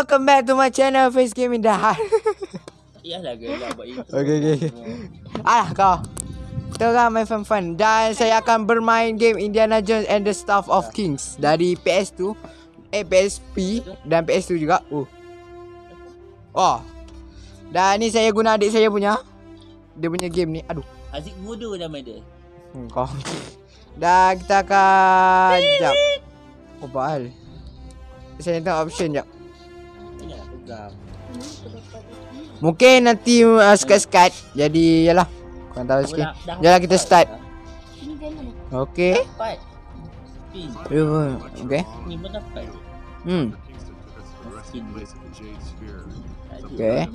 welcome back to my channel Face Gaming dah. Iyalah gelak buat intro. Okay. Alah kau. Kita orang main fun-fun. Dan saya akan bermain game Indiana Jones and the Staff of Kings dari PS2, PSP dan PS2 juga. Oh. Dan ni saya guna adik saya punya. Dia punya game ni. Aduh. Aziz bodoh nama dia. Kau. Dan kita akan jap. Apa hal? Saya tengok option jap. Janganlah pegang. Mungkin nanti sekat-sekat. Jadi yalah. Korang tahu sikit. Yalah kita start. Okay. Dapat. Spin. Okay. Ni pun dapat. Spin. Okay.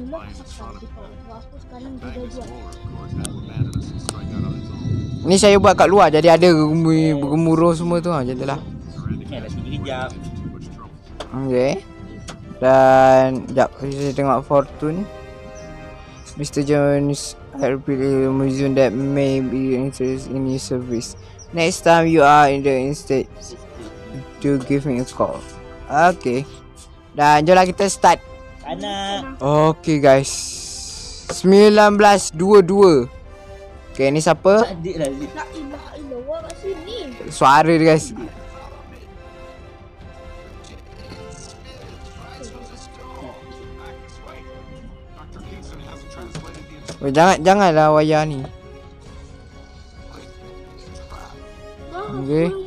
Ni saya buat kat luar jadi ada bergemuruh semua tu. Macam tu lah. Ni ada 3 kejap. Okay. Dan sekejap saya tengok fortune. Mr. Jones, I really museum that may be interested in your service. Next time you are in the instead to give me a call. Okay. Dan jomlah kita start. Anak. Okay guys. 1922. Okay, ni siapa? Adik lah Aziz. La ilaha illallah kat sini. Suara dia guys. Oh, janganlah wayar ni. Okay.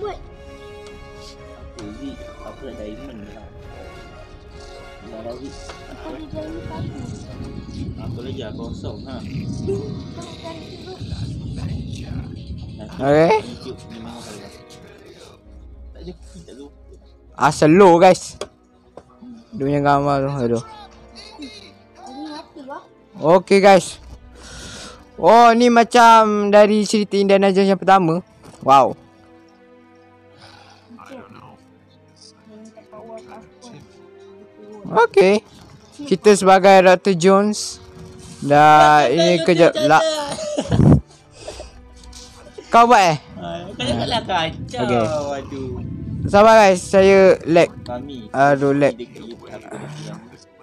Aziz, aku dah diamond lah. Dah Aziz. Apa dia jadi pagi? Aku lagi kosong ha. Okay. YouTube ni memang salah. Tak ada tak lupa. Slow guys. Dia punya gambar tu. Aduh. Ini mati bah. Okay guys. Oh, ni macam dari cerita Indiana Jones yang pertama. Wow. Okay. Kita sebagai Dr. Jones. Dan ini kejap lah. Kau buat Kau janganlah kacau. Okay. Aduh. Sabar guys, saya lag. Kami. Aduh lag. Dekat YouTube aku diam.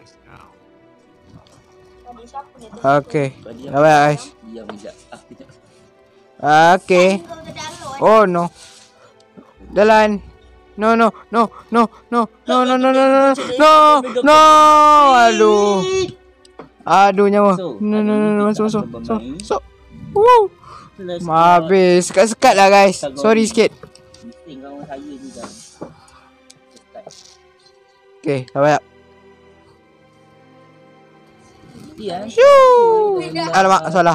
Tadi siapa ni? Okay. Sabar guys. Diam sekejap. Aku tak. Okay. Oh no. Jalan. No. Aduh. Aduh nyawa. No. Masuk. Woo. Habis. Sekat-sekat lah guys. Sorry sikit. Bising kawan saya ni kan. Okay, sabar. Ya. Alamak, salah.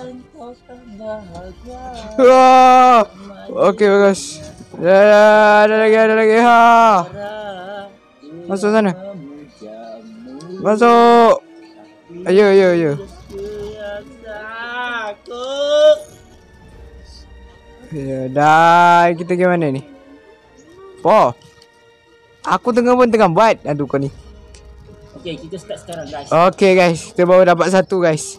Wah. Okay bagus. Ada lagi. Ha. Masuk sana. Masuk. Ayo. Ya, dah kita ke mana ni? Po. Aku tengah buat. Aduh kau ni. Okay, kita start sekarang guys. Okay guys, kita baru dapat satu guys.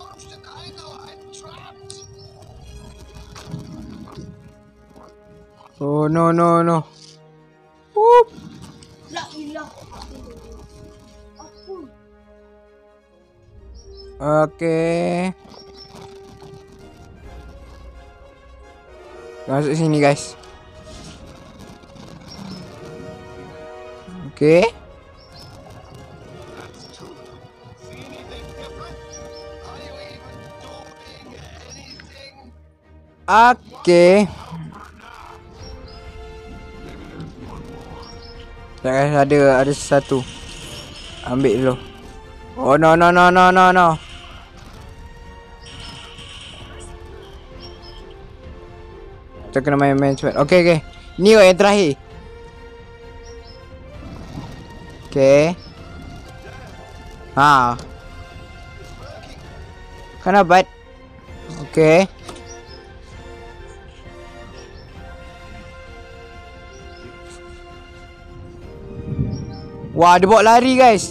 Oh no. Whoop. La ilaha illallah. Okay. Masuk sini guys. Okay. Okay. Guys, ada satu. Ambil dulu. Oh no. Kita kena main cepat. Okay. Ni yang terakhir. Okay. Ha. Kan dapat. Okay. Wah, dia bawa lari guys.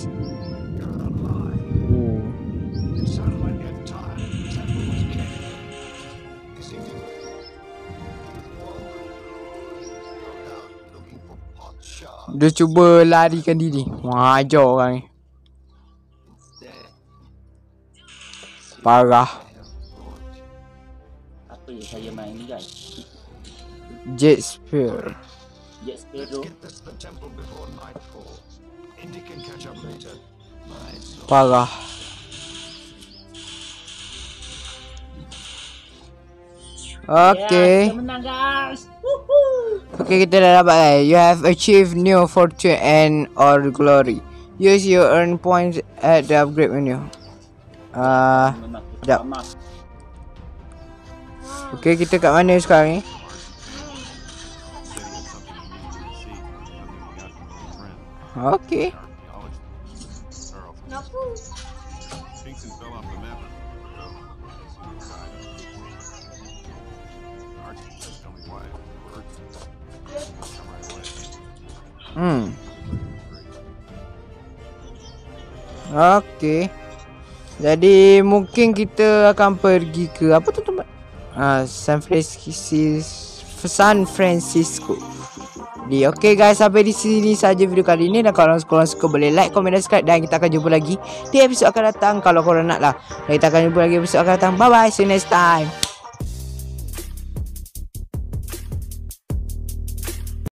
Dia cuba larikan diri. Wah, ajar orang ni. Parah. Apa yang saya main ni guys? Jet Spear. Jet Sparrow. Parah. Okay. Kita menang guys. Okay, kita dah dapat You have achieved new fortune and or glory. Use your earn points at the upgrade menu. Memang Sekejap. lama. Okay, kita kat mana sekarang ni? Okay. Kenapa? Okay. Jadi mungkin kita akan pergi ke apa tu tempat? San Francisco. Jadi okay guys, sampai di sini saja video kali ini. Dan kalau korang suka boleh like, komen dan subscribe. Dan kita akan jumpa lagi di episod akan datang. Kalau korang nak lah, kita akan jumpa lagi episod akan datang. Bye bye, see you next time.